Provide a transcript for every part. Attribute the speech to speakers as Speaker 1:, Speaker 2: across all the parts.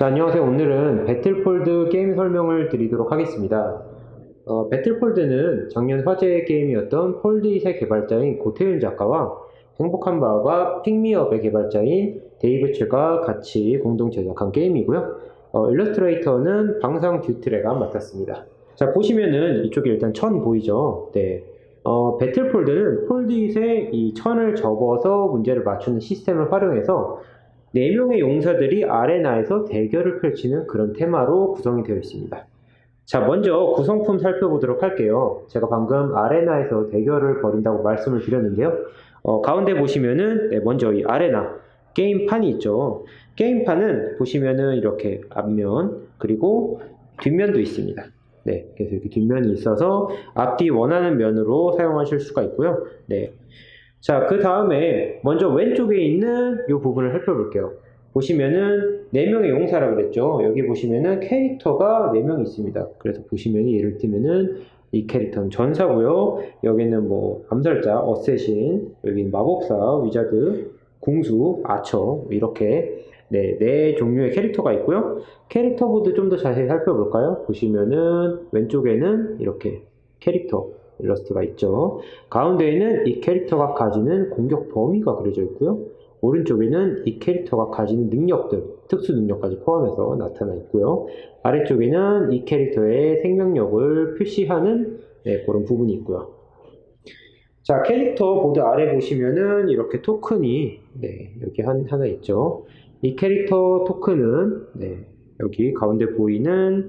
Speaker 1: 자, 안녕하세요. 오늘은 배틀폴드 게임 설명을 드리도록 하겠습니다. 배틀폴드는 작년 화제의 게임이었던 폴드잇의 개발자인 고태윤 작가와 행복한 바와 픽미업의 개발자인 데이브 츠가 같이 공동 제작한 게임이고요. 일러스트레이터는 방상 듀트레가 맡았습니다. 자, 보시면은 이쪽에 일단 천 보이죠? 네. 배틀폴드는 폴드잇에 이 천을 접어서 문제를 맞추는 시스템을 활용해서 4명의 용사들이 아레나에서 대결을 펼치는 그런 테마로 구성이 되어 있습니다. 자, 먼저 구성품 살펴보도록 할게요. 제가 방금 아레나에서 대결을 벌인다고 말씀을 드렸는데요. 가운데 보시면은 먼저 이 아레나 게임판이 있죠. 게임판은 보시면은 이렇게 앞면 그리고 뒷면도 있습니다. 네, 그래서 이렇게 뒷면이 있어서 앞뒤 원하는 면으로 사용하실 수가 있고요. 네. 자, 그 다음에 먼저 왼쪽에 있는 이 부분을 살펴볼게요. 보시면은 4명의 용사라고 그랬죠. 여기 보시면은 캐릭터가 4명 있습니다. 그래서 보시면은 예를 들면은 이 캐릭터는 전사고요. 여기는 뭐 암살자, 어쌔신, 여기는 마법사, 위자드, 궁수, 아처 이렇게 네 종류의 캐릭터가 있고요. 캐릭터 보드 좀 더 자세히 살펴볼까요? 보시면은 왼쪽에는 이렇게 캐릭터 일러스트가 있죠. 가운데에는 이 캐릭터가 가지는 공격 범위가 그려져 있고요. 오른쪽에는 이 캐릭터가 가지는 능력들, 특수 능력까지 포함해서 나타나 있고요. 아래쪽에는 이 캐릭터의 생명력을 표시하는 그런 부분이 있고요. 자, 캐릭터 보드 아래 보시면은 이렇게 토큰이 여기 하나 있죠. 이 캐릭터 토큰은 여기 가운데 보이는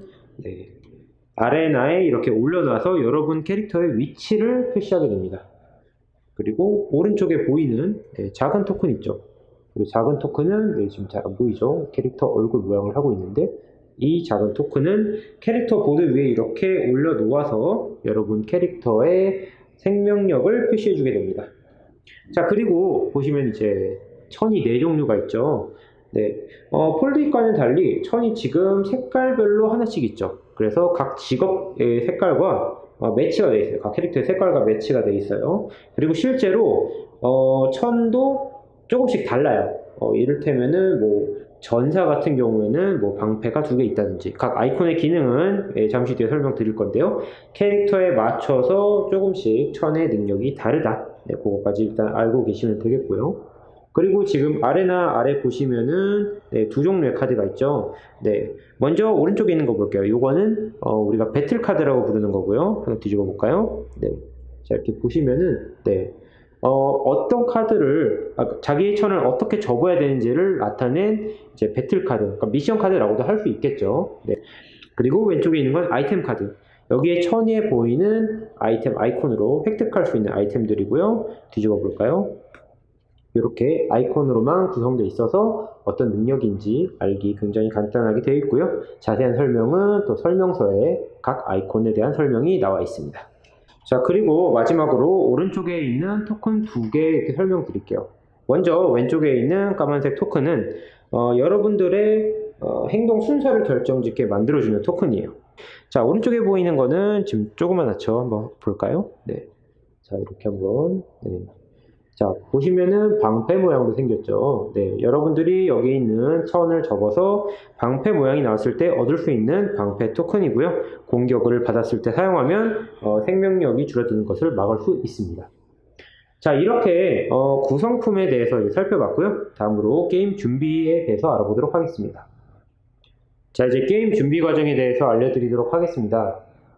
Speaker 1: 아레나에 이렇게 올려놔서 여러분 캐릭터의 위치를 표시하게 됩니다. 그리고 오른쪽에 보이는 작은 토큰 있죠. 그리고 작은 토큰은 지금 잘 안 보이죠. 캐릭터 얼굴 모양을 하고 있는데 이 작은 토큰은 캐릭터 보드 위에 이렇게 올려놓아서 여러분 캐릭터의 생명력을 표시해주게 됩니다. 자, 그리고 보시면 이제 천이 4종류가 있죠. 폴드잇과는 달리 천이 지금 색깔별로 하나씩 있죠. 그래서 각 직업의 색깔과 매치가 되어 있어요. 각 캐릭터의 색깔과 매치가 되어 있어요. 그리고 실제로 천도 조금씩 달라요. 이를테면은 뭐 전사 같은 경우에는 뭐 방패가 2개 있다든지 각 아이콘의 기능은 잠시 뒤에 설명드릴 건데요. 캐릭터에 맞춰서 조금씩 천의 능력이 다르다. 그거까지 일단 알고 계시면 되겠고요. 그리고 지금 아레나 아래 보시면은 2종류의 카드가 있죠. 먼저 오른쪽에 있는 거 볼게요. 요거는 우리가 배틀 카드라고 부르는 거고요. 한번 뒤집어 볼까요? 자, 이렇게 보시면은 어떤 카드를 자기의 천을 어떻게 접어야 되는지를 나타낸 이제 배틀 카드, 그러니까 미션 카드라고도 할 수 있겠죠. 그리고 왼쪽에 있는 건 아이템 카드. 여기에 천에 보이는 아이템 아이콘으로 획득할 수 있는 아이템들이고요. 뒤집어 볼까요? 이렇게 아이콘으로만 구성되어 있어서 어떤 능력인지 알기 굉장히 간단하게 되어 있고요. 자세한 설명은 또 설명서에 각 아이콘에 대한 설명이 나와 있습니다. 자, 그리고 마지막으로 오른쪽에 있는 토큰 2개 이렇게 설명드릴게요. 먼저 왼쪽에 있는 까만색 토큰은 여러분들의 행동 순서를 결정짓게 만들어주는 토큰이에요. 자, 오른쪽에 보이는 거는 지금 조그만하죠. 한번 볼까요? 자, 이렇게 한번 자, 보시면은 방패 모양으로 생겼죠. 여러분들이 여기 있는 천을 접어서 방패 모양이 나왔을 때 얻을 수 있는 방패 토큰이고요. 공격을 받았을 때 사용하면 생명력이 줄어드는 것을 막을 수 있습니다. 자, 이렇게 구성품에 대해서 살펴봤고요. 다음으로 게임 준비에 대해서 알아보도록 하겠습니다. 자, 이제 게임 준비 과정에 대해서 알려드리도록 하겠습니다.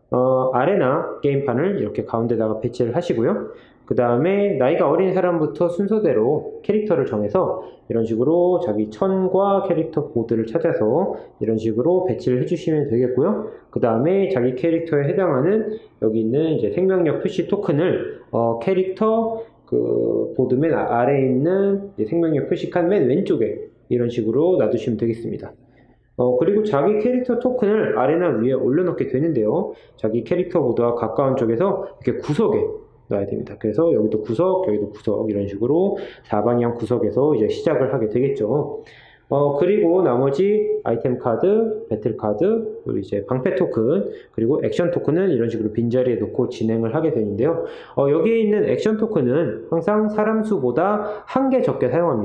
Speaker 1: 아레나 게임판을 이렇게 가운데다가 배치를 하시고요. 그 다음에 나이가 어린 사람부터 순서대로 캐릭터를 정해서 이런 식으로 자기 천과 캐릭터 보드를 찾아서 이런 식으로 배치를 해주시면 되겠고요. 그 다음에 자기 캐릭터에 해당하는 여기 있는 이제 생명력 표시 토큰을 캐릭터 그 보드 맨 아래에 있는 생명력 표시 칸 맨 왼쪽에 이런 식으로 놔두시면 되겠습니다. 그리고 자기 캐릭터 토큰을 아레나 위에 올려놓게 되는데요. 자기 캐릭터 보드와 가까운 쪽에서 이렇게 구석에 놔야 됩니다. 그래서 여기도 구석, 여기도 구석 이런 식으로 4방향 구석에서 이제 시작을 하게 되겠죠. 그리고 나머지 아이템 카드, 배틀 카드, 그리고 이제 방패 토큰, 그리고 액션 토큰은 이런 식으로 빈자리에 놓고 진행을 하게 되는데요. 여기에 있는 액션 토큰은 항상 사람 수보다 1개 적게 사용합니다.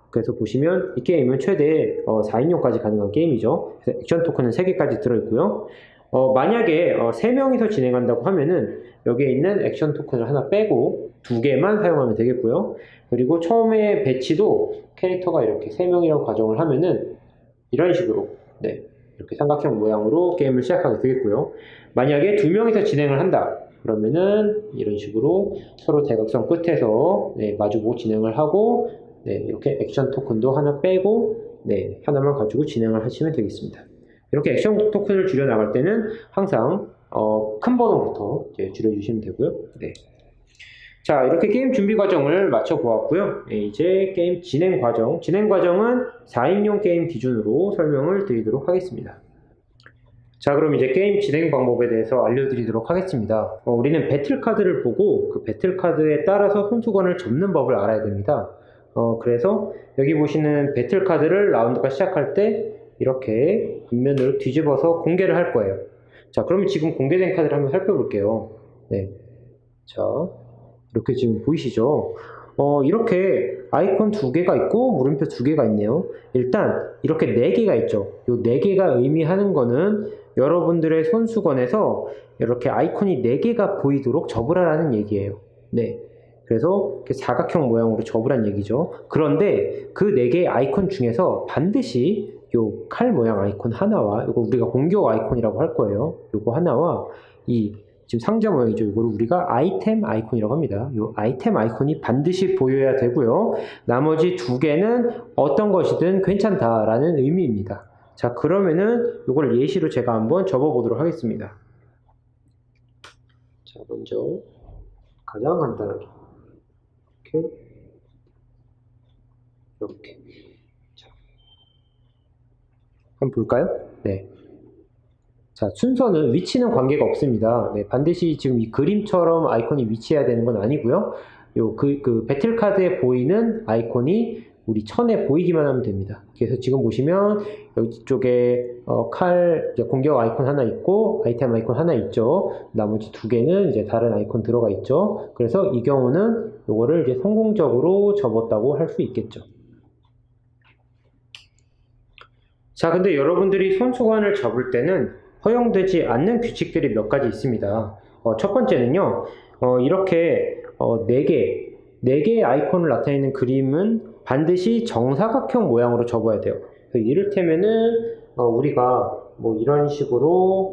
Speaker 1: 그래서 보시면 이 게임은 최대 4인용까지 가능한 게임이죠. 그래서 액션 토큰은 3개까지 들어있고요. 만약에 3명이서 진행한다고 하면은 여기에 있는 액션 토큰을 하나 빼고 2개만 사용하면 되겠고요. 그리고 처음에 배치도 캐릭터가 이렇게 3명이라고 가정을 하면은 이런 식으로 이렇게 삼각형 모양으로 게임을 시작하게 되겠고요. 만약에 2명이서 진행을 한다 그러면은 이런 식으로 서로 대각선 끝에서 마주보고 진행을 하고 이렇게 액션 토큰도 하나 빼고 하나만 가지고 진행을 하시면 되겠습니다. 이렇게 액션 토큰을 줄여 나갈 때는 항상 큰 번호부터 줄여주시면 되고요. 자, 이렇게 게임 준비 과정을 마쳐 보았고요. 이제 게임 진행 과정은 4인용 게임 기준으로 설명을 드리도록 하겠습니다. 자, 그럼 이제 게임 진행 방법에 대해서 알려드리도록 하겠습니다. 우리는 배틀카드를 보고 그 배틀카드에 따라서 손수건을 접는 법을 알아야 됩니다. 그래서 여기 보시는 배틀카드를 라운드가 시작할 때 이렇게 앞면으로 뒤집어서 공개를 할 거예요. 자, 그러면 지금 공개된 카드를 한번 살펴볼게요. 자, 이렇게 지금 보이시죠? 이렇게 아이콘 2개가 있고 물음표 2개가 있네요. 일단 이렇게 4개가 있죠. 이 4개가 의미하는 거는 여러분들의 손수건에서 이렇게 아이콘이 4개가 보이도록 접으라는 얘기예요. 그래서 이렇게 사각형 모양으로 접으란 얘기죠. 그런데 그 4개의 아이콘 중에서 반드시 요 칼 모양 아이콘 하나와 이거 우리가 공격 아이콘이라고 할 거예요. 요거 하나와 이 지금 상자 모양이죠. 이거를 우리가 아이템 아이콘이라고 합니다. 이 아이템 아이콘이 반드시 보여야 되고요. 나머지 2개는 어떤 것이든 괜찮다라는 의미입니다. 자, 그러면은 이걸 예시로 제가 한번 접어 보도록 하겠습니다. 자, 먼저 가장 간단하게 이렇게 자, 한번 볼까요? 자, 순서는 위치는 관계가 없습니다. 반드시 지금 이 그림처럼 아이콘이 위치해야 되는 건 아니고요. 그 배틀카드에 보이는 아이콘이 우리 천에 보이기만 하면 됩니다. 그래서 지금 보시면 이쪽에 공격 아이콘 하나 있고 아이템 아이콘 하나 있죠. 나머지 2개는 이제 다른 아이콘 들어가 있죠. 그래서 이 경우는 이거를 이제 성공적으로 접었다고 할 수 있겠죠. 자, 근데 여러분들이 손수건을 접을 때는 허용되지 않는 규칙들이 몇 가지 있습니다. 첫 번째는요, 이렇게 4개의 아이콘을 나타내는 그림은 반드시 정사각형 모양으로 접어야 돼요. 이를테면은 우리가 뭐 이런 식으로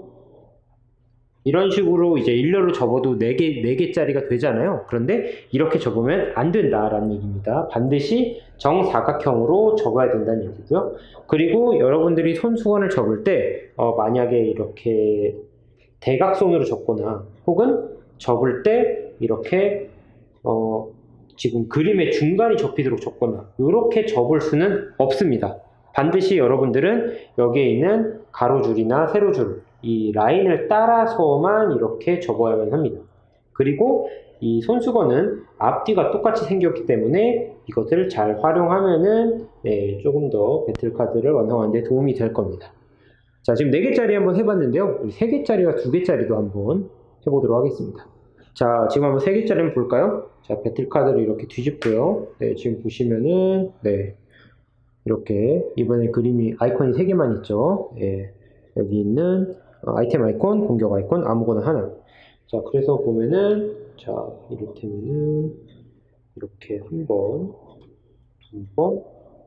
Speaker 1: 이제 일렬로 접어도 4개짜리가 되잖아요. 그런데 이렇게 접으면 안 된다라는 얘기입니다. 반드시 정사각형으로 접어야 된다는 얘기고요. 그리고 여러분들이 손수건을 접을 때 만약에 이렇게 대각선으로 접거나 혹은 접을 때 이렇게 지금 그림의 중간이 접히도록 접거나 이렇게 접을 수는 없습니다. 반드시 여러분들은 여기에 있는 가로줄이나 세로줄 이 라인을 따라서만 이렇게 접어야만 합니다. 그리고 이 손수건은 앞뒤가 똑같이 생겼기 때문에 이것을 잘 활용하면은 조금 더 배틀카드를 완성하는 데 도움이 될 겁니다. 자, 지금 4개짜리 한번 해봤는데요. 우리 3개짜리와 2개짜리도 한번 해보도록 하겠습니다. 자, 지금 한번 3개짜리 한번 볼까요? 자, 배틀카드를 이렇게 뒤집고요. 지금 보시면은 이렇게 이번에 그림이 아이콘이 3개만 있죠. 여기 있는 아이템 아이콘, 공격 아이콘 아무거나 하나. 자, 그래서 보면은 자, 이를테면은 이렇게 1번, 2번,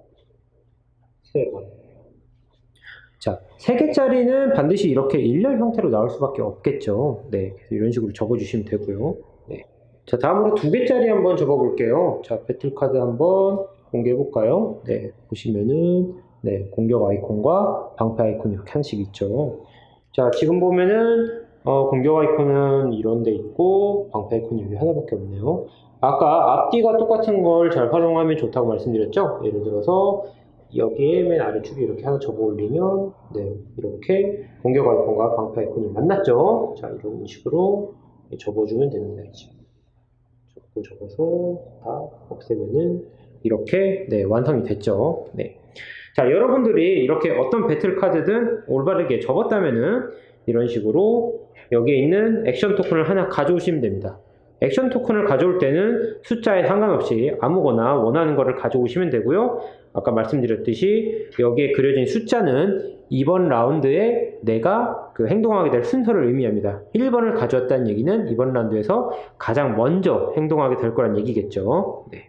Speaker 1: 3번. 자, 3개짜리는 반드시 이렇게 일렬 형태로 나올 수밖에 없겠죠. 그래서 이런 식으로 접어주시면 되고요. 자, 다음으로 2개짜리 한번 접어볼게요. 자, 배틀카드 한번 공개해 볼까요? 보시면은 공격 아이콘과 방패 아이콘 이렇게 한씩 있죠. 자, 지금 보면은 공격 아이콘은 이런 데 있고 방패 아이콘이 여기 하나밖에 없네요. 아까 앞뒤가 똑같은 걸 잘 활용하면 좋다고 말씀드렸죠. 예를 들어서 여기에 맨 아래쪽에 이렇게 하나 접어 올리면 이렇게 공격 아이콘과 방패 아이콘이 만났죠. 자, 이런 식으로 접어주면 됩니다. 이제 접어서 다 없애면은 이렇게 완성이 됐죠. 자, 여러분들이 이렇게 어떤 배틀카드든 올바르게 접었다면은 이런 식으로 여기에 있는 액션 토큰을 하나 가져오시면 됩니다. 액션 토큰을 가져올 때는 숫자에 상관없이 아무거나 원하는 거를 가져오시면 되고요. 아까 말씀드렸듯이 여기에 그려진 숫자는 이번 라운드에 내가 그 행동하게 될 순서를 의미합니다. 1번을 가져왔다는 얘기는 이번 라운드에서 가장 먼저 행동하게 될 거란 얘기겠죠. 네.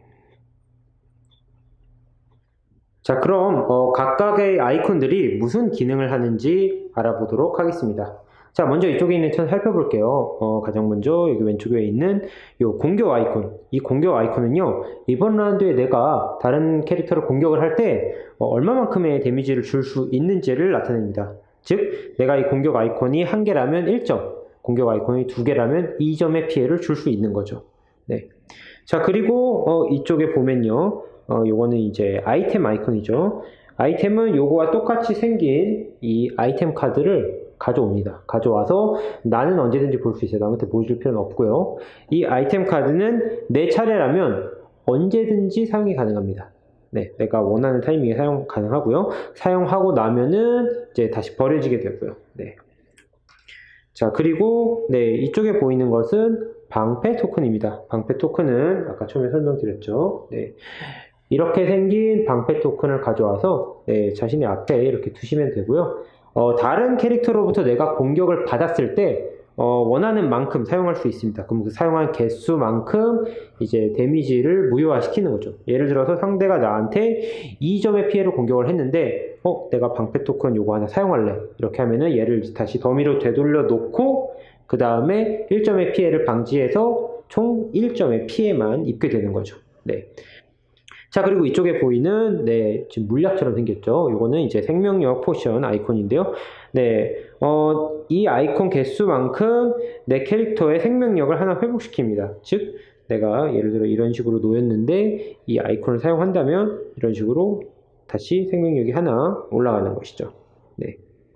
Speaker 1: 자, 그럼 각각의 아이콘들이 무슨 기능을 하는지 알아보도록 하겠습니다. 자, 먼저 이쪽에 있는 천 살펴볼게요. 가장 먼저 여기 왼쪽에 있는 이 공격 아이콘. 이 공격 아이콘은요, 이번 라운드에 내가 다른 캐릭터를 공격을 할 때 얼마만큼의 데미지를 줄 수 있는지를 나타냅니다. 즉, 내가 이 공격 아이콘이 1개라면 1점, 공격 아이콘이 2개라면 2점의 피해를 줄 수 있는 거죠. 네. 자, 그리고 이쪽에 보면요, 요거는 이제 아이템 아이콘이죠. 아이템은 요거와 똑같이 생긴 이 아이템 카드를 가져옵니다. 가져와서 나는 언제든지 볼 수 있어요. 남한테 보여줄 필요는 없고요. 이 아이템 카드는 내 차례라면 언제든지 사용이 가능합니다. 네, 내가 원하는 타이밍에 사용 가능하고요. 사용하고 나면은 이제 다시 버려지게 되고요. 네. 자, 그리고 네, 이쪽에 보이는 것은 방패 토큰입니다. 방패 토큰은 아까 처음에 설명드렸죠. 네. 이렇게 생긴 방패 토큰을 가져와서 네, 자신의 앞에 이렇게 두시면 되고요. 다른 캐릭터로부터 내가 공격을 받았을 때 원하는 만큼 사용할 수 있습니다. 그럼 그 사용한 개수만큼 이제 데미지를 무효화시키는 거죠. 예를 들어서 상대가 나한테 2점의 피해를 공격을 했는데 내가 방패 토큰 요거 하나 사용할래. 이렇게 하면은 얘를 다시 더미로 되돌려 놓고 그 다음에 1점의 피해를 방지해서 총 1점의 피해만 입게 되는 거죠. 네. 자, 그리고 이쪽에 보이는 네, 지금 물약처럼 생겼죠. 이거는 이제 생명력 포션 아이콘인데요. 네, 이 아이콘 개수만큼 내 캐릭터의 생명력을 하나 회복시킵니다. 즉, 내가 예를 들어 이런 식으로 놓였는데 이 아이콘을 사용한다면 이런 식으로 다시 생명력이 하나 올라가는 것이죠. 네.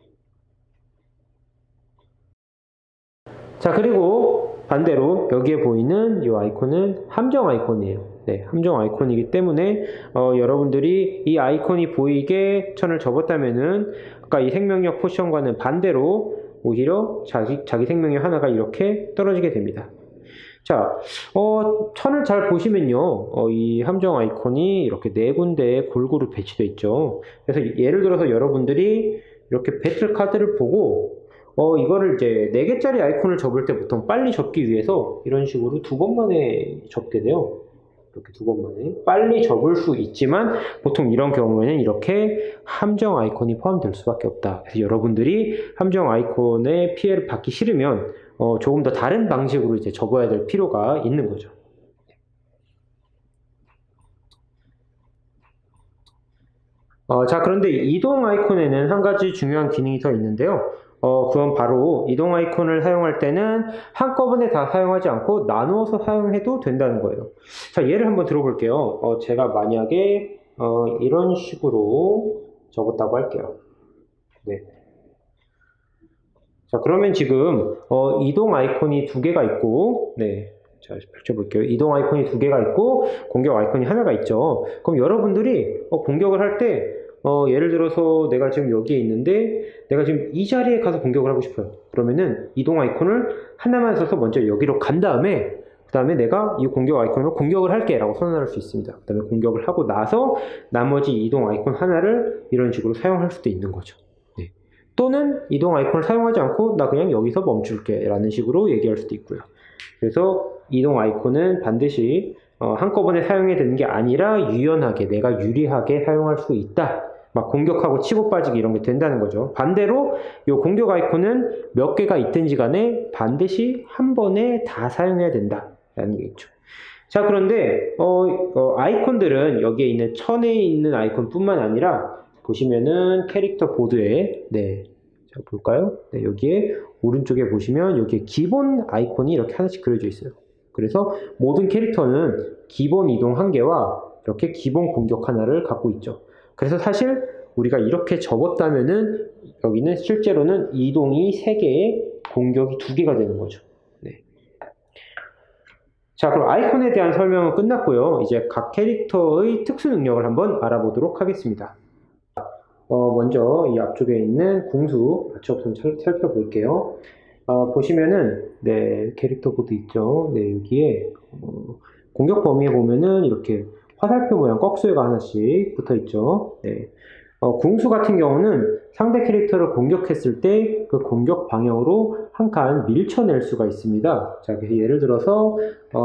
Speaker 1: 자, 그리고 반대로 여기에 보이는 이 아이콘은 함정 아이콘이에요. 네, 함정 아이콘이기 때문에 여러분들이 이 아이콘이 보이게 천을 접었다면은 아까 이 생명력 포션과는 반대로 오히려 자기 생명력 하나가 이렇게 떨어지게 됩니다. 자, 천을 잘 보시면요, 이 함정 아이콘이 이렇게 4군데에 골고루 배치되어 있죠. 그래서 예를 들어서 여러분들이 이렇게 배틀 카드를 보고 이거를 이제 4개짜리 아이콘을 접을 때 보통 빨리 접기 위해서 이런 식으로 2번 만에 접게 돼요. 이렇게 2번 만에 빨리 접을 수 있지만 보통 이런 경우에는 이렇게 함정 아이콘이 포함될 수밖에 없다. 그래서 여러분들이 함정 아이콘의 피해를 받기 싫으면 조금 더 다른 방식으로 이제 접어야 될 필요가 있는 거죠. 자, 그런데 이동 아이콘에는 한 가지 중요한 기능이 더 있는데요. 그건 바로 이동 아이콘을 사용할 때는 한꺼번에 다 사용하지 않고 나누어서 사용해도 된다는 거예요. 자, 예를 한번 들어볼게요. 제가 만약에 이런 식으로 적었다고 할게요. 네. 자, 그러면 지금 이동 아이콘이 2개가 있고, 네. 자, 펼쳐볼게요. 이동 아이콘이 2개가 있고 공격 아이콘이 하나가 있죠. 그럼 여러분들이 공격을 할 때 예를 들어서 내가 지금 여기에 있는데 내가 지금 이 자리에 가서 공격을 하고 싶어요. 그러면은 이동 아이콘을 하나만 써서 먼저 여기로 간 다음에 그 다음에 내가 이 공격 아이콘으로 공격을 할게 라고 선언할 수 있습니다. 그 다음에 공격을 하고 나서 나머지 이동 아이콘 하나를 이런 식으로 사용할 수도 있는 거죠. 네. 또는 이동 아이콘을 사용하지 않고 나 그냥 여기서 멈출게 라는 식으로 얘기할 수도 있고요. 그래서 이동 아이콘은 반드시 한꺼번에 사용해야 되는 게 아니라 유연하게 내가 유리하게 사용할 수 있다. 막 공격하고 치고 빠지기 이런 게 된다는 거죠. 반대로 이 공격 아이콘은 몇 개가 있든지 간에 반드시 한 번에 다 사용해야 된다라는 얘기죠. 자, 그런데 아이콘들은 여기에 있는 천에 있는 아이콘 뿐만 아니라 보시면은 캐릭터 보드에 네, 자 볼까요? 네, 여기에 오른쪽에 보시면 여기에 기본 아이콘이 이렇게 하나씩 그려져 있어요. 그래서 모든 캐릭터는 기본 이동 1개와 이렇게 기본 공격 하나를 갖고 있죠. 그래서 사실 우리가 이렇게 접었다면은 여기는 실제로는 이동이 3개에 공격이 2개가 되는 거죠. 네. 자, 그럼 아이콘에 대한 설명은 끝났고요. 이제 각 캐릭터의 특수 능력을 한번 알아보도록 하겠습니다. 먼저 이 앞쪽에 있는 궁수 같이 우선 살펴볼게요. 보시면은, 네, 캐릭터 보드 있죠. 네, 여기에, 공격 범위에 보면은 이렇게 화살표 모양 꺽쇠가 하나씩 붙어 있죠. 네. 궁수 같은 경우는 상대 캐릭터를 공격했을 때 그 공격 방향으로 한 칸 밀쳐낼 수가 있습니다. 자, 그래서 예를 들어서,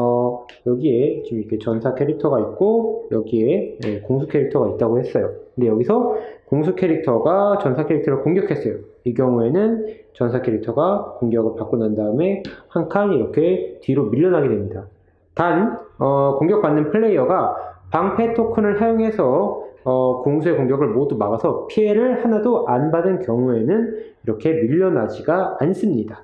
Speaker 1: 여기에 지금 이렇게 전사 캐릭터가 있고, 여기에 공수 캐릭터가 있다고 했어요. 근데 여기서 공수 캐릭터가 전사 캐릭터를 공격했어요. 이 경우에는 전사 캐릭터가 공격을 받고 난 다음에 한 칸 이렇게 뒤로 밀려나게 됩니다. 단, 공격받는 플레이어가 방패 토큰을 사용해서 공수의 공격을 모두 막아서 피해를 하나도 안 받은 경우에는 이렇게 밀려나지가 않습니다.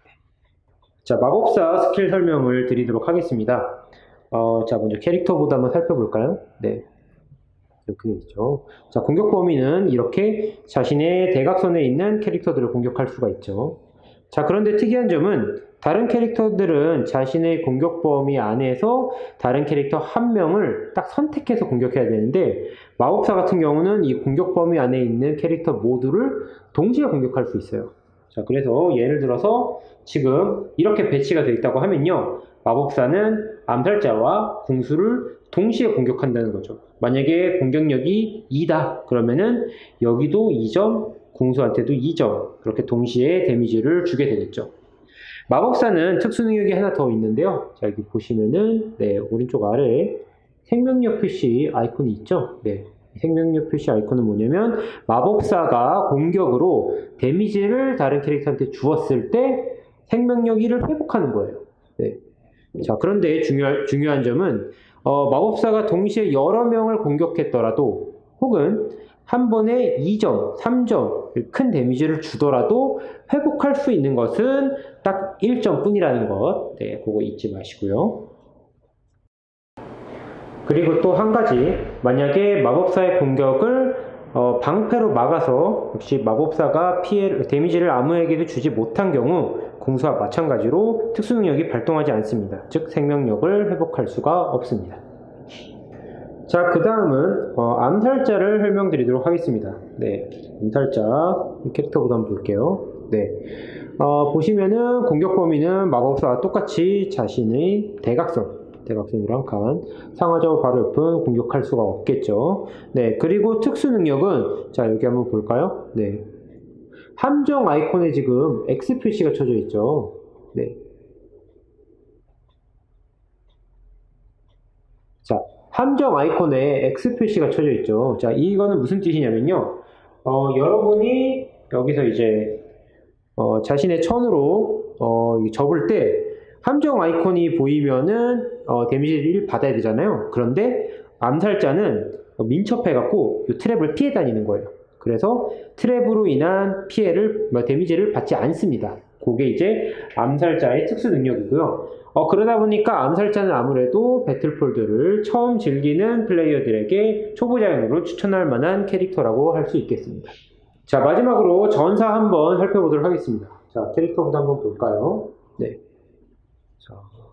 Speaker 1: 자, 마법사 스킬 설명을 드리도록 하겠습니다. 자, 먼저 캐릭터보다 한번 살펴볼까요? 네. 이렇게 되어 있죠. 자, 공격 범위는 이렇게 자신의 대각선에 있는 캐릭터들을 공격할 수가 있죠. 자, 그런데 특이한 점은 다른 캐릭터들은 자신의 공격 범위 안에서 다른 캐릭터 한 명을 딱 선택해서 공격해야 되는데 마법사 같은 경우는 이 공격 범위 안에 있는 캐릭터 모두를 동시에 공격할 수 있어요. 자, 그래서 예를 들어서 지금 이렇게 배치가 되어 있다고 하면요. 마법사는 암살자와 궁수를 동시에 공격한다는 거죠. 만약에 공격력이 2다 그러면은 여기도 2점, 궁수한테도 2점 그렇게 동시에 데미지를 주게 되겠죠. 마법사는 특수 능력이 하나 더 있는데요. 자, 여기 보시면은 네, 오른쪽 아래에 생명력 표시 아이콘이 있죠. 네, 생명력 표시 아이콘은 뭐냐면 마법사가 공격으로 데미지를 다른 캐릭터한테 주었을 때 생명력 1을 회복하는 거예요. 네. 자, 그런데 중요한 점은 마법사가 동시에 여러 명을 공격했더라도 혹은 한 번에 2점, 3점 큰 데미지를 주더라도 회복할 수 있는 것은 딱 1점 뿐이라는 것. 네, 그거 잊지 마시고요. 그리고 또 한 가지, 만약에 마법사의 공격을 방패로 막아서 역시 마법사가 데미지를 아무에게도 주지 못한 경우 공수와 마찬가지로 특수능력이 발동하지 않습니다. 즉 생명력을 회복할 수가 없습니다. 자, 그 다음은 암살자를 설명드리도록 하겠습니다. 네, 암살자 캐릭터보다 한번 볼게요. 네, 보시면은 공격 범위는 마법사와 똑같이 자신의 대각선으로 한 칸, 상하좌우 바로 옆은 공격할 수가 없겠죠. 네, 그리고 특수 능력은 자, 여기 한번 볼까요? 네, 함정 아이콘에 지금 X 표시가 쳐져 있죠. 네, 자, 함정 아이콘에 X 표시가 쳐져 있죠. 자, 이거는 무슨 뜻이냐면요. 여러분이 여기서 이제 자신의 천으로 접을 때 함정 아이콘이 보이면은 데미지를 1 받아야 되잖아요. 그런데 암살자는 민첩해갖고 이 트랩을 피해 다니는 거예요. 그래서 트랩으로 인한 데미지를 받지 않습니다. 그게 이제 암살자의 특수 능력이고요. 그러다 보니까 암살자는 아무래도 배틀폴드를 처음 즐기는 플레이어들에게 초보자용으로 추천할 만한 캐릭터라고 할 수 있겠습니다. 자, 마지막으로 전사 한번 살펴보도록 하겠습니다. 자, 캐릭터부터 한번 볼까요? 네. 자,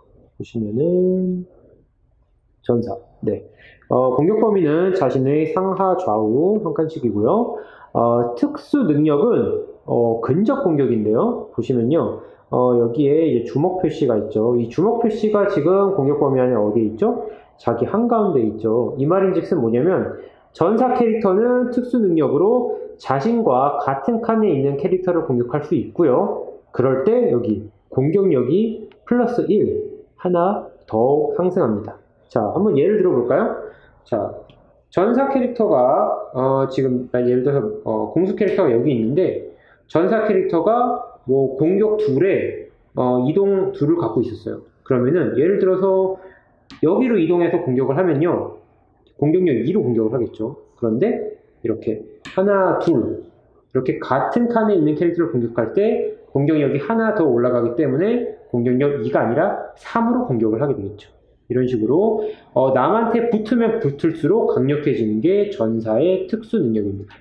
Speaker 1: 보시면은 전사. 네. 공격 범위는 자신의 상하 좌우 한 칸씩이고요. 특수 능력은 근접 공격인데요. 보시면요. 여기에 이제 주먹 표시가 있죠. 이 주먹 표시가 지금 공격 범위 안에 어디에 있죠? 자기 한가운데 있죠. 이 말인즉슨 뭐냐면 전사 캐릭터는 특수 능력으로 자신과 같은 칸에 있는 캐릭터를 공격할 수 있고요. 그럴 때 여기 공격력이 플러스 1 하나 더 상승합니다. 자, 한번 예를 들어볼까요? 자, 전사 캐릭터가 지금 예를 들어서 공수 캐릭터가 여기 있는데 전사 캐릭터가 뭐 공격 2에 이동 2를 갖고 있었어요. 그러면은 예를 들어서 여기로 이동해서 공격을 하면요. 공격력 2로 공격을 하겠죠. 그런데 이렇게 하나, 둘 이렇게 같은 칸에 있는 캐릭터를 공격할 때 공격력이 하나 더 올라가기 때문에 공격력 2가 아니라 3으로 공격을 하게 되겠죠. 이런 식으로 남한테 붙으면 붙을수록 강력해지는 게 전사의 특수 능력입니다.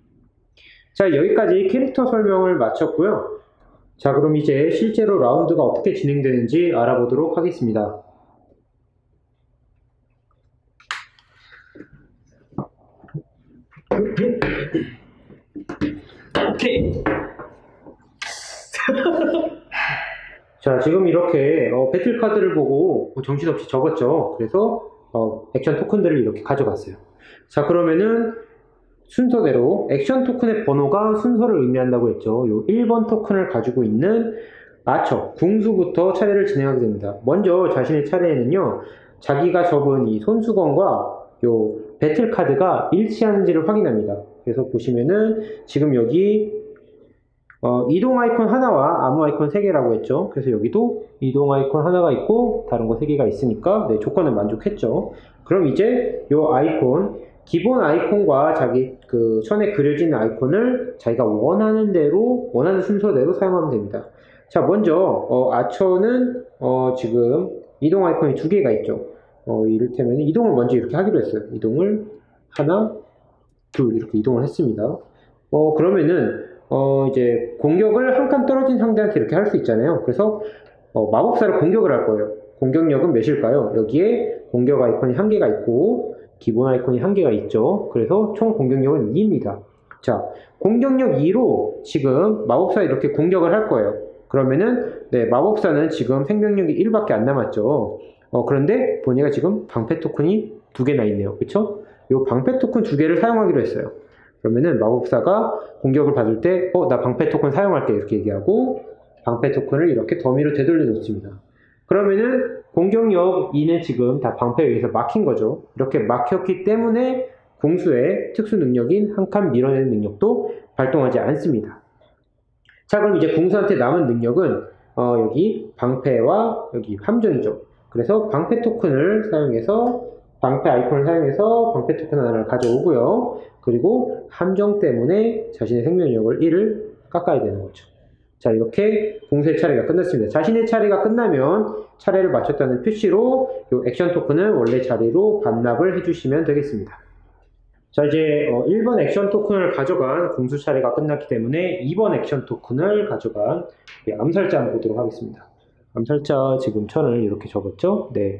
Speaker 1: 자, 여기까지 캐릭터 설명을 마쳤고요. 자, 그럼 이제 실제로 라운드가 어떻게 진행되는지 알아보도록 하겠습니다. 오케이. 자, 지금 이렇게 배틀 카드를 보고 정신없이 적었죠. 그래서 액션 토큰들을 이렇게 가져갔어요. 자, 그러면은 순서대로 액션 토큰의 번호가 순서를 의미한다고 했죠. 요 1번 토큰을 가지고 있는 아처, 궁수부터 차례를 진행하게 됩니다. 먼저 자신의 차례에는요, 자기가 접은 이 손수건과 요 배틀 카드가 일치하는지를 확인합니다. 그래서 보시면은 지금 여기 이동 아이콘 하나와 아무 아이콘 3개라고 했죠. 그래서 여기도 이동 아이콘 하나가 있고 다른 거 3개가 있으니까 네, 조건은 만족했죠. 그럼 이제 요 아이콘, 기본 아이콘과 자기 그 천에 그려진 아이콘을 자기가 원하는 대로, 원하는 순서대로 사용하면 됩니다. 자, 먼저 아처는 지금 이동 아이콘이 2개가 있죠. 이를테면 이동을 먼저 이렇게 하기로 했어요. 이동을 하나, 둘 이렇게 이동을 했습니다. 그러면은 이제 공격을 한 칸 떨어진 상대한테 이렇게 할 수 있잖아요. 그래서 마법사를 공격을 할 거예요. 공격력은 몇일까요? 여기에 공격 아이콘이 1개가 있고 기본 아이콘이 1개가 있죠. 그래서 총 공격력은 2입니다. 자, 공격력 2로 지금 마법사 이렇게 공격을 할 거예요. 그러면은 네, 마법사는 지금 생명력이 1밖에 안 남았죠. 그런데 보니까 지금 방패 토큰이 2개나 있네요. 그쵸? 이 방패 토큰 2개를 사용하기로 했어요. 그러면은 마법사가 공격을 받을 때 나 방패 토큰 사용할게 이렇게 얘기하고 방패 토큰을 이렇게 더미로 되돌려 놓습니다. 그러면은 공격력 2는 지금 다 방패에 의해서 막힌 거죠. 이렇게 막혔기 때문에 궁수의 특수 능력인 한 칸 밀어내는 능력도 발동하지 않습니다. 자, 그럼 이제 궁수한테 남은 능력은 여기 방패와 여기 함정이죠. 그래서 방패 토큰을 사용해서 방패 아이콘을 사용해서 방패 토큰 하나를 가져오고요. 그리고 함정 때문에 자신의 생명력을 1을 깎아야 되는 거죠. 자, 이렇게 궁수의 차례가 끝났습니다. 자신의 차례가 끝나면 차례를 마쳤다는 표시로 이 액션 토큰을 원래 자리로 반납을 해주시면 되겠습니다. 자, 이제 1번 액션 토큰을 가져간 궁수 차례가 끝났기 때문에 2번 액션 토큰을 가져간 암살자 한번 보도록 하겠습니다. 암살자 지금 천을 이렇게 적었죠? 네.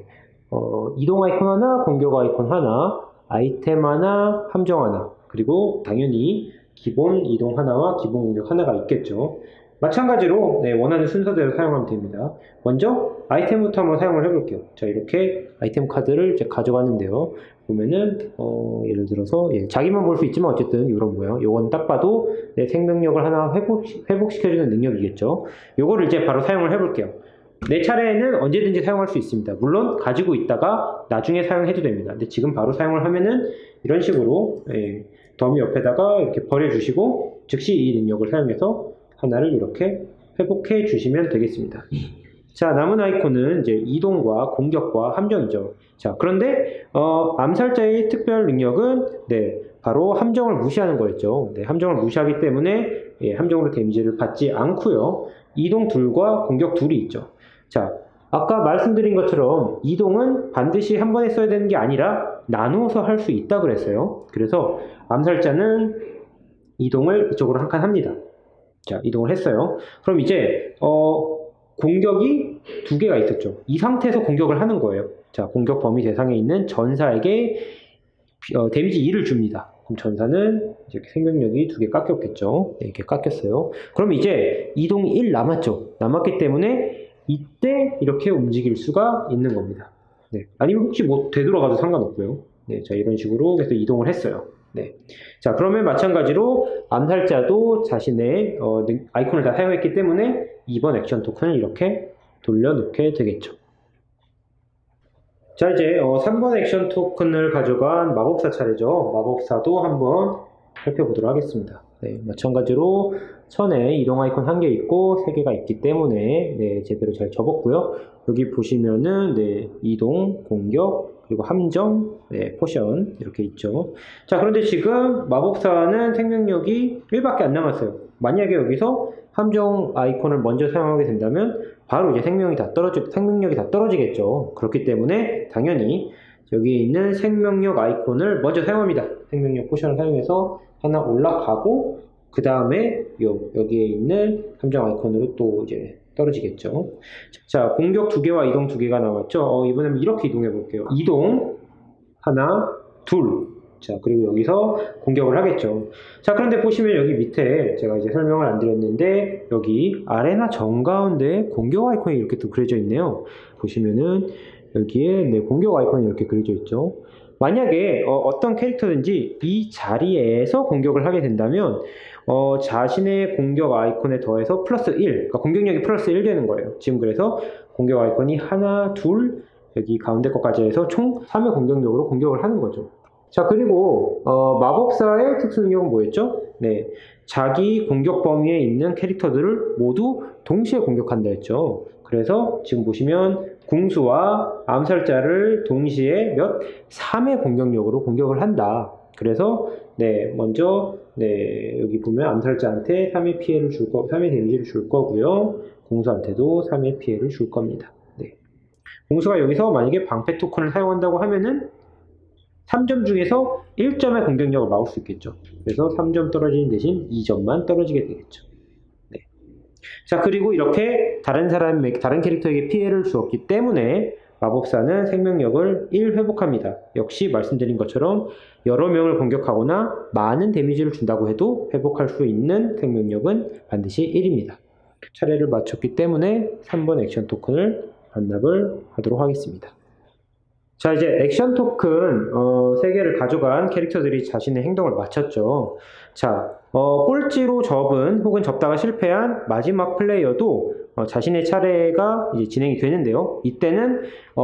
Speaker 1: 이동 아이콘 하나, 공격 아이콘 하나, 아이템 하나, 함정 하나, 그리고 당연히 기본 이동 하나와 기본 공격 하나가 있겠죠. 마찬가지로 네, 원하는 순서대로 사용하면 됩니다. 먼저 아이템부터 한번 사용을 해볼게요. 자, 이렇게 아이템 카드를 이제 가져가는데요. 보면은 예를 들어서 자기만 볼 수 있지만 어쨌든 이런 모양. 요건 딱 봐도 내 생명력을 하나 회복시켜주는 능력이겠죠. 요거를 이제 바로 사용을 해볼게요. 내 차례에는 언제든지 사용할 수 있습니다. 물론 가지고 있다가 나중에 사용해도 됩니다. 근데 지금 바로 사용을 하면은 이런 식으로 더미 옆에다가 이렇게 버려주시고 즉시 이 능력을 사용해서 하나를 이렇게 회복해 주시면 되겠습니다. 자, 남은 아이콘은 이제 이동과 공격과 함정이죠. 자, 그런데 암살자의 특별 능력은 네, 바로 함정을 무시하는 거였죠. 네, 함정을 무시하기 때문에 함정으로 데미지를 받지 않고요. 이동 2과 공격 2이 있죠. 자, 아까 말씀드린 것처럼 이동은 반드시 한 번에 써야 되는 게 아니라 나누어서 할 수 있다 그랬어요. 그래서 암살자는 이동을 이쪽으로 한 칸 합니다. 자, 이동을 했어요. 그럼 이제 공격이 2개가 있었죠. 이 상태에서 공격을 하는 거예요. 자, 공격 범위 대상에 있는 전사에게 데미지 2를 줍니다. 그럼 전사는 이렇게 생명력이 2개 깎였겠죠. 네, 이렇게 깎였어요. 그럼 이제 이동이 1 남았죠. 남았기 때문에 이때 이렇게 움직일 수가 있는 겁니다. 네, 아니면 혹시 뭐 되돌아가도 상관없고요. 네, 자, 이런 식으로 해서 이동을 했어요. 네. 자, 그러면 마찬가지로 암살자도 자신의 아이콘을 다 사용했기 때문에 2번 액션 토큰을 이렇게 돌려놓게 되겠죠. 자, 이제 3번 액션 토큰을 가져간 마법사 차례죠. 마법사도 한번 살펴보도록 하겠습니다. 네, 마찬가지로 천에 이동 아이콘 1개 있고 3개가 있기 때문에 네, 제대로 잘 접었고요. 여기 보시면은 네, 이동, 공격, 그리고 함정, 네, 포션 이렇게 있죠. 자, 그런데 지금 마법사는 생명력이 1밖에 안 남았어요. 만약에 여기서 함정 아이콘을 먼저 사용하게 된다면 바로 이제 생명력이 다 떨어지겠죠. 그렇기 때문에 당연히 여기 있는 생명력 아이콘을 먼저 사용합니다. 생명력 포션을 사용해서 하나 올라가고 그 다음에 여기에 있는 함정 아이콘으로 또 이제 떨어지겠죠. 자, 공격 2개와 이동 2개가 나왔죠. 이번에는 이렇게 이동해 볼게요. 이동 하나, 둘. 자, 그리고 여기서 공격을 하겠죠. 자, 그런데 보시면 여기 밑에 제가 이제 설명을 안 드렸는데 여기 아레나 정가운데 공격 아이콘이 이렇게 또 그려져 있네요. 보시면은 여기에 네, 공격 아이콘이 이렇게 그려져 있죠. 만약에 어떤 캐릭터든지 이 자리에서 공격을 하게 된다면 자신의 공격 아이콘에 더해서 플러스 1, 그러니까 공격력이 플러스 1 되는 거예요. 지금 그래서 공격 아이콘이 하나, 둘, 여기 가운데 것까지 해서 총 3의 공격력으로 공격을 하는 거죠. 자, 그리고 마법사의 특수 능력은 뭐였죠? 네, 자기 공격 범위에 있는 캐릭터들을 모두 동시에 공격한다 했죠. 그래서 지금 보시면 궁수와 암살자를 동시에 3의 공격력으로 공격을 한다. 그래서 네, 먼저 네, 여기 보면 암살자한테 3의 피해를 3의 데미지를 줄 거고요. 궁수한테도 3의 피해를 줄 겁니다. 네. 궁수가 여기서 만약에 방패 토큰을 사용한다고 하면은 3점 중에서 1점의 공격력을 막을 수 있겠죠. 그래서 3점 떨어지는 대신 2점만 떨어지게 되겠죠. 네. 자, 그리고 이렇게 다른 캐릭터에게 피해를 주었기 때문에 마법사는 생명력을 1 회복합니다. 역시 말씀드린 것처럼 여러 명을 공격하거나 많은 데미지를 준다고 해도 회복할 수 있는 생명력은 반드시 1입니다. 차례를 마쳤기 때문에 3번 액션 토큰을 반납을 하도록 하겠습니다. 자, 이제 액션 토큰 3개를 가져간 캐릭터들이 자신의 행동을 마쳤죠. 자, 꼴찌로 접은 혹은 접다가 실패한 마지막 플레이어도 자신의 차례가 이제 진행이 되는데요. 이때는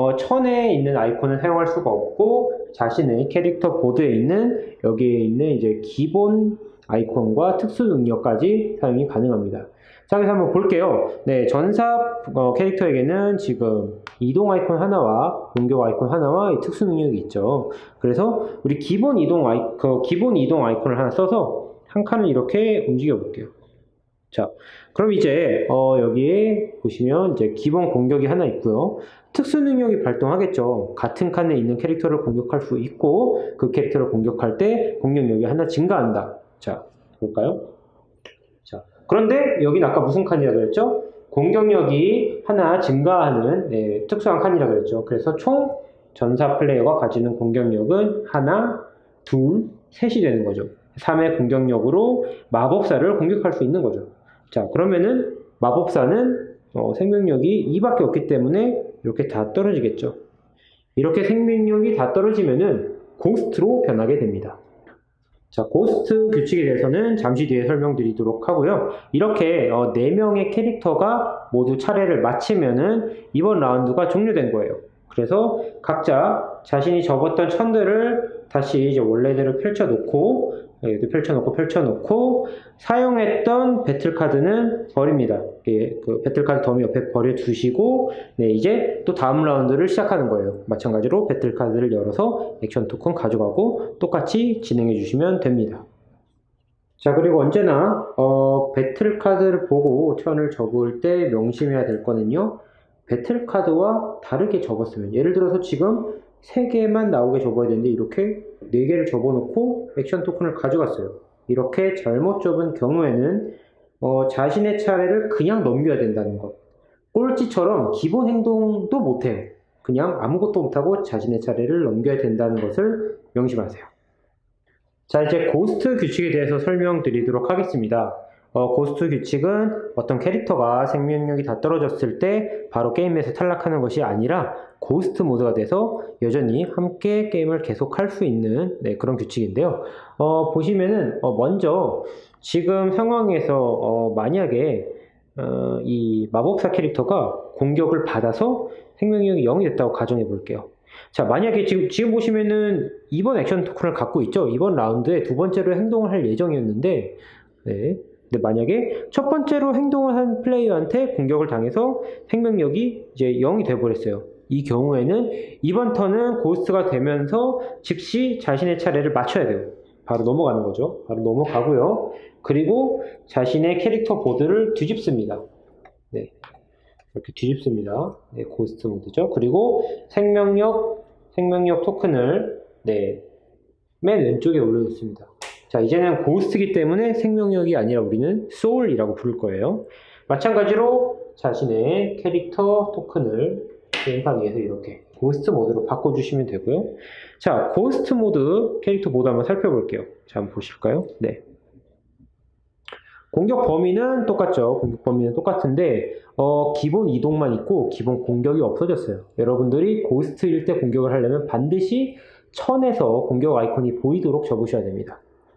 Speaker 1: 천에 있는 아이콘을 사용할 수가 없고 자신의 캐릭터 보드에 있는 여기에 있는 이제 기본 아이콘과 특수 능력까지 사용이 가능합니다. 자, 그래서 한번 볼게요. 네, 전사 캐릭터에게는 지금 이동 아이콘 하나와 공격 아이콘 하나와 특수 능력이 있죠. 그래서 우리 기본 이동 아이콘을 하나 써서 한 칸을 이렇게 움직여 볼게요. 자, 그럼 이제 여기에 보시면 이제 기본 공격이 하나 있고요. 특수 능력이 발동하겠죠. 같은 칸에 있는 캐릭터를 공격할 수 있고 그 캐릭터를 공격할 때 공격력이 하나 증가한다. 자, 볼까요? 자, 그런데 여기는 아까 무슨 칸이라고 그랬죠? 공격력이 하나 증가하는 네, 특수한 칸이라고 그랬죠. 그래서 총 전사 플레이어가 가지는 공격력은 하나, 둘, 셋이 되는 거죠. 3의 공격력으로 마법사를 공격할 수 있는 거죠. 자, 그러면은 마법사는 생명력이 2밖에 없기 때문에 이렇게 다 떨어지겠죠. 이렇게 생명력이 다 떨어지면은 고스트로 변하게 됩니다. 자, 고스트 규칙에 대해서는 잠시 뒤에 설명드리도록 하고요. 이렇게 4명의 캐릭터가 모두 차례를 마치면은 이번 라운드가 종료된 거예요. 그래서 각자 자신이 접었던 천들을 다시 이제 원래대로 펼쳐놓고 펼쳐놓고 사용했던 배틀카드는 버립니다. 그 배틀카드 더미 옆에 버려두시고 네, 이제 또 다음 라운드를 시작하는 거예요. 마찬가지로 배틀카드를 열어서 액션 토큰 가져가고 똑같이 진행해 주시면 됩니다. 자, 그리고 언제나 배틀카드를 보고 천을 접을 때 명심해야 될 거는요. 배틀카드와 다르게 접었으면 예를 들어서 지금 3개만 나오게 접어야 되는데 이렇게 4개를 접어놓고 액션 토큰을 가져갔어요. 이렇게 잘못 접은 경우에는 자신의 차례를 그냥 넘겨야 된다는 것. 꼴찌처럼 기본 행동도 못해요. 그냥 아무것도 못하고 자신의 차례를 넘겨야 된다는 것을 명심하세요. 자, 이제 고스트 규칙에 대해서 설명드리도록 하겠습니다. 고스트 규칙은 어떤 캐릭터가 생명력이 다 떨어졌을 때 바로 게임에서 탈락하는 것이 아니라 고스트 모드가 돼서 여전히 함께 게임을 계속할 수 있는 네, 그런 규칙인데요. 보시면은 먼저 지금 상황에서 만약에 이 마법사 캐릭터가 공격을 받아서 생명력이 0이 됐다고 가정해 볼게요. 자, 만약에 지금 보시면은 이번 액션 토큰을 갖고 있죠. 이번 라운드에 두 번째로 행동을 할 예정이었는데 네. 근데 만약에 첫 번째로 행동을 한 플레이어한테 공격을 당해서 생명력이 이제 0이 돼버렸어요. 이 경우에는 이번 턴은 고스트가 되면서 즉시 자신의 차례를 맞춰야 돼요. 바로 넘어가는 거죠. 바로 넘어가고요. 그리고 자신의 캐릭터 보드를 뒤집습니다. 네, 이렇게 뒤집습니다. 네, 고스트 모드죠. 그리고 생명력 토큰을 네, 맨 왼쪽에 올려놓습니다. 자, 이제는 고스트이기 때문에 생명력이 아니라 우리는 소울이라고 부를 거예요. 마찬가지로 자신의 캐릭터 토큰을 게임판 위에서 이렇게 고스트 모드로 바꿔주시면 되고요. 자, 고스트 모드, 캐릭터 모드 한번 살펴볼게요. 자, 한번 보실까요? 네. 공격 범위는 똑같죠. 공격 범위는 똑같은데 기본 이동만 있고 기본 공격이 없어졌어요. 여러분들이 고스트일 때 공격을 하려면 반드시 천에서 공격 아이콘이 보이도록 접으셔야 됩니다.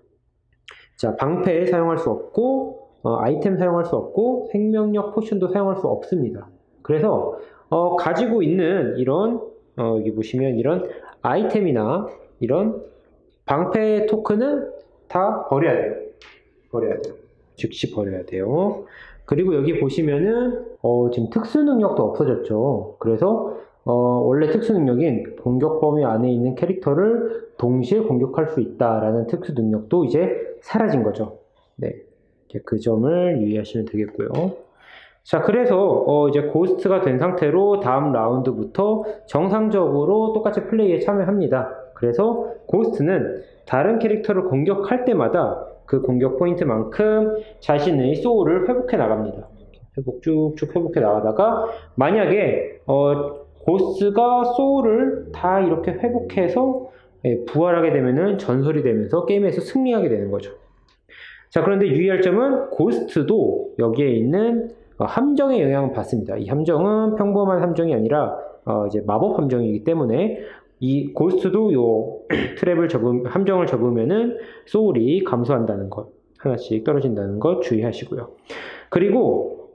Speaker 1: 자, 방패 사용할 수 없고 아이템 사용할 수 없고 생명력 포션도 사용할 수 없습니다. 그래서 가지고 있는 이런 여기 보시면 이런 아이템이나 이런 방패 토큰은 다 버려야 돼요. 버려야 돼요. 즉시 버려야 돼요. 그리고 여기 보시면은 지금 특수 능력도 없어졌죠. 그래서 원래 특수 능력인 공격 범위 안에 있는 캐릭터를 동시에 공격할 수 있다라는 특수 능력도 이제 사라진 거죠. 네, 그 점을 유의하시면 되겠고요. 자, 그래서 이제 고스트가 된 상태로 다음 라운드부터 정상적으로 똑같이 플레이에 참여합니다. 그래서 고스트는 다른 캐릭터를 공격할 때마다 그 공격 포인트만큼 자신의 소울을 회복해 나갑니다. 쭉쭉 회복해 나가다가 만약에 고스트가 소울을 다 이렇게 회복해서 부활하게 되면은 전설이 되면서 게임에서 승리하게 되는 거죠. 자, 그런데 유의할 점은 고스트도 여기에 있는 함정의 영향을 받습니다. 이 함정은 평범한 함정이 아니라 이제 마법 함정이기 때문에 이 고스트도 요 트랩을 함정을 접으면은 소울이 감소한다는 것, 하나씩 떨어진다는 것 주의하시고요. 그리고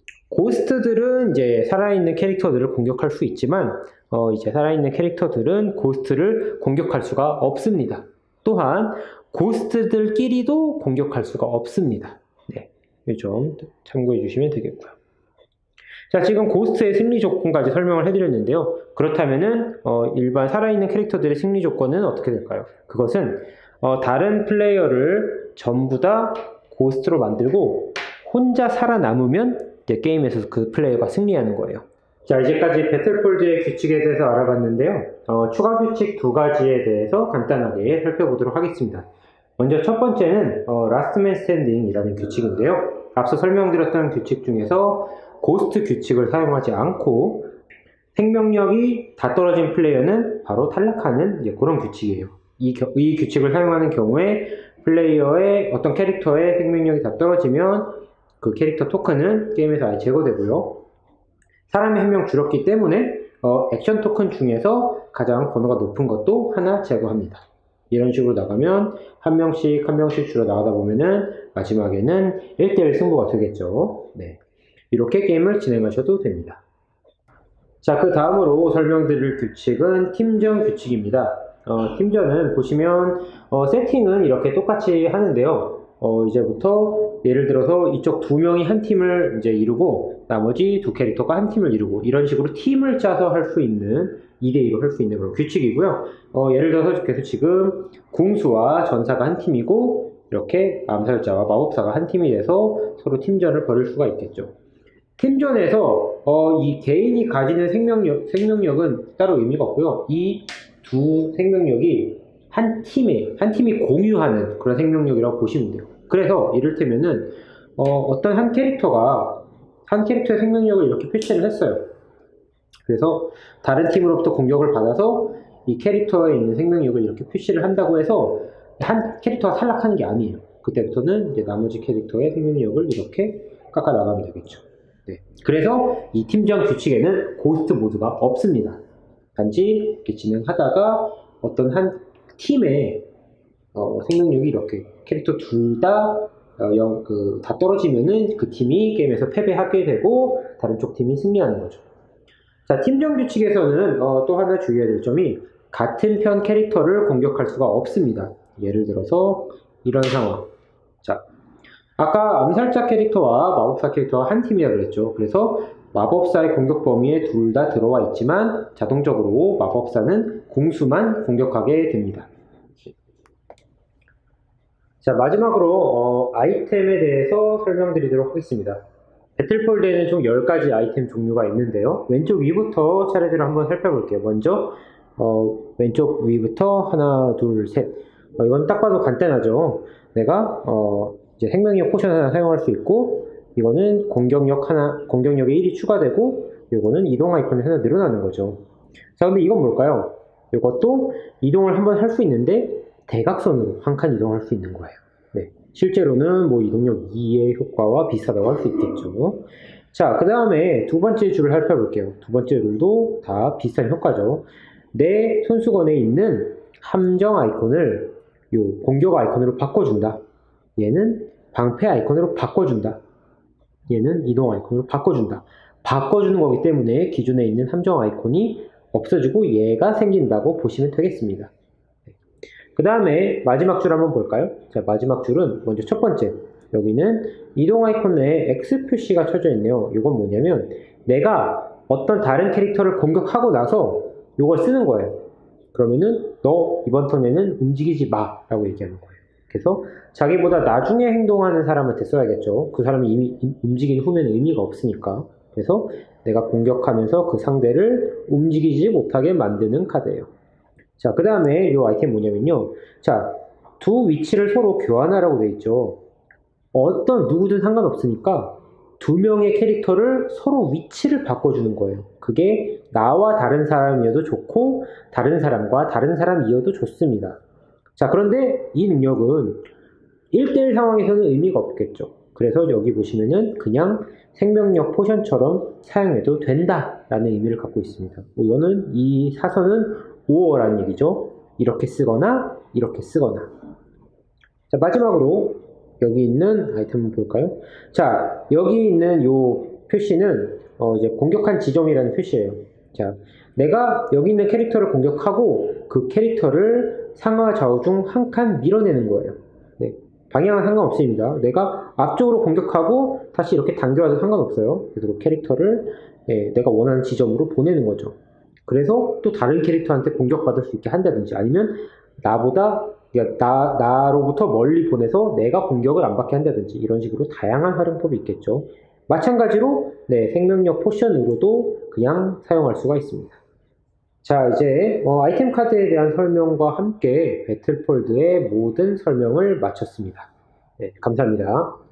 Speaker 1: 고스트들은 이제 살아있는 캐릭터들을 공격할 수 있지만 이제 살아있는 캐릭터들은 고스트를 공격할 수가 없습니다. 또한 고스트들끼리도 공격할 수가 없습니다. 네, 이 점 참고해 주시면 되겠고요. 자, 지금 고스트의 승리 조건까지 설명을 해드렸는데요. 그렇다면은 일반 살아있는 캐릭터들의 승리 조건은 어떻게 될까요? 그것은 다른 플레이어를 전부 다 고스트로 만들고 혼자 살아남으면 이제 게임에서 그 플레이어가 승리하는 거예요. 자, 이제까지 배틀폴드의 규칙에 대해서 알아봤는데요. 추가 규칙 두 가지에 대해서 간단하게 살펴보도록 하겠습니다. 먼저 첫 번째는 라스트맨 스탠딩이라는 규칙인데요. 앞서 설명드렸던 규칙 중에서 고스트 규칙을 사용하지 않고 생명력이 다 떨어진 플레이어는 바로 탈락하는 그런 규칙이에요. 이 규칙을 사용하는 경우에 플레이어의 어떤 캐릭터의 생명력이 다 떨어지면 그 캐릭터 토큰은 게임에서 아예 제거되고요. 사람의 한 명 줄었기 때문에 액션 토큰 중에서 가장 번호가 높은 것도 하나 제거합니다. 이런 식으로 나가면 한 명씩 줄어 나가다 보면은 마지막에는 1대1 승부가 되겠죠. 네, 이렇게 게임을 진행하셔도 됩니다. 자, 그 다음으로 설명드릴 규칙은 팀전 규칙입니다. 팀전은 보시면 세팅은 이렇게 똑같이 하는데요. 이제부터 예를 들어서 이쪽 두 명이 한 팀을 이제 이루고 나머지 두 캐릭터가 한 팀을 이루고 이런 식으로 팀을 짜서 할 수 있는 2대2로 할 수 있는 그런 규칙이고요. 예를 들어서 그래서 지금 궁수와 전사가 한 팀이고 이렇게 암살자와 마법사가 한 팀이 돼서 서로 팀전을 벌일 수가 있겠죠. 팀전에서 이 개인이 가지는 생명력은 따로 의미가 없고요. 이 두 생명력이 한 팀이 공유하는 그런 생명력이라고 보시면 돼요. 그래서 이를테면은 어떤 한 캐릭터의 생명력을 이렇게 표시를 했어요. 그래서 다른 팀으로부터 공격을 받아서 이 캐릭터에 있는 생명력을 이렇게 표시를 한다고 해서 한 캐릭터가 탈락하는 게 아니에요. 그때부터는 이제 나머지 캐릭터의 생명력을 이렇게 깎아 나가면 되겠죠. 네. 그래서 이 팀전 규칙에는 고스트 모드가 없습니다. 단지 이렇게 진행하다가 어떤 한 팀의 생명력이 이렇게 캐릭터 둘 다 다 떨어지면은 그 팀이 게임에서 패배하게 되고 다른 쪽 팀이 승리하는 거죠. 자, 팀전 규칙에서는 또 하나 주의해야 될 점이 같은 편 캐릭터를 공격할 수가 없습니다. 예를 들어서 이런 상황. 자, 아까 암살자 캐릭터와 마법사 캐릭터가 한 팀이라 그랬죠. 그래서 마법사의 공격 범위에 둘 다 들어와 있지만 자동적으로 마법사는 궁수만 공격하게 됩니다. 자, 마지막으로 아이템에 대해서 설명드리도록 하겠습니다. 배틀폴드에는 총 10가지 아이템 종류가 있는데요. 왼쪽 위부터 차례대로 한번 살펴볼게요. 먼저 왼쪽 위부터 하나, 둘, 셋. 이건 딱 봐도 간단하죠. 내가 이제 생명력 포션 하나 사용할 수 있고, 이거는 공격력에 1이 추가되고, 이거는 이동 아이콘이 하나 늘어나는 거죠. 자, 근데 이건 뭘까요? 이것도 이동을 한번 할 수 있는데 대각선으로 한 칸 이동할 수 있는 거예요. 네, 실제로는 뭐 이동력 2의 효과와 비슷하다고 할 수 있겠죠. 자, 그 다음에 두 번째 줄을 살펴볼게요. 두 번째 줄도 다 비슷한 효과죠. 내 손수건에 있는 함정 아이콘을 요 공격 아이콘으로 바꿔준다. 얘는 방패 아이콘으로 바꿔준다. 얘는 이동 아이콘으로 바꿔준다. 바꿔주는 거기 때문에 기존에 있는 함정 아이콘이 없어지고 얘가 생긴다고 보시면 되겠습니다. 그 다음에 마지막 줄 한번 볼까요? 자, 마지막 줄은 먼저 첫 번째. 여기는 이동 아이콘 내에 X 표시가 쳐져 있네요. 이건 뭐냐면 내가 어떤 다른 캐릭터를 공격하고 나서 이걸 쓰는 거예요. 그러면은 너 이번 턴에는 움직이지 마 라고 얘기하는 거예요. 그래서 자기보다 나중에 행동하는 사람한테 써야겠죠. 그 사람이 이미 움직인 후에는 의미가 없으니까. 그래서 내가 공격하면서 그 상대를 움직이지 못하게 만드는 카드예요. 자, 그 다음에 이 아이템 뭐냐면요. 자, 두 위치를 서로 교환하라고 되어 있죠. 어떤 누구든 상관없으니까 두 명의 캐릭터를 서로 위치를 바꿔주는 거예요. 그게 나와 다른 사람이어도 좋고 다른 사람과 다른 사람이어도 좋습니다. 자, 그런데 이 능력은 1대1 상황에서는 의미가 없겠죠. 그래서 여기 보시면은 그냥 생명력 포션처럼 사용해도 된다라는 의미를 갖고 있습니다. 이거는 이 사선은 5어라는 얘기죠. 이렇게 쓰거나 이렇게 쓰거나. 자, 마지막으로 여기 있는 아이템 한번 볼까요? 자, 여기 있는 요 표시는 이제 공격한 지점이라는 표시예요. 자, 내가 여기 있는 캐릭터를 공격하고 그 캐릭터를 상하 좌우 중 한 칸 밀어내는 거예요. 네, 방향은 상관없습니다. 내가 앞쪽으로 공격하고 다시 이렇게 당겨와도 상관없어요. 그래서 그 캐릭터를 내가 원하는 지점으로 보내는 거죠. 그래서 또 다른 캐릭터한테 공격받을 수 있게 한다든지 아니면 나로부터 멀리 보내서 내가 공격을 안 받게 한다든지 이런 식으로 다양한 활용법이 있겠죠. 마찬가지로 생명력 포션으로도 그냥 사용할 수가 있습니다. 자, 이제 아이템 카드에 대한 설명과 함께 배틀폴드의 모든 설명을 마쳤습니다. 네, 감사합니다.